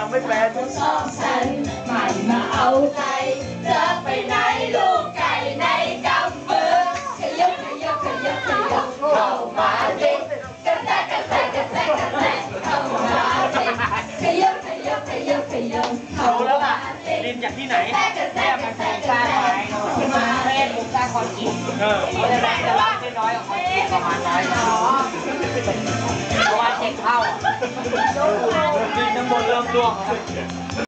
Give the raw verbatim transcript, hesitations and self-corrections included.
ำไม่เป็นชอบฉันไม่มาเอาใจเธอไปไหนลูกไก่ในกำมือขยับขยับขยับขยับเข้ามาดิกระแทกกระแทกกระแทกกระแทกเข้ามาดิขยับขยับขยับขยับเข้ามาดิดินจากที่ไหนกระแทกกระแทกกระแทกเข้ามาดิสร้างคอนกรีตเออเขาจะได้จะรับได้น้อยกว่าคอนกรีตประมาณน้อยประมาณเจ็ดเท่าดินทั้งหมดเริ่มร่วงแล้ว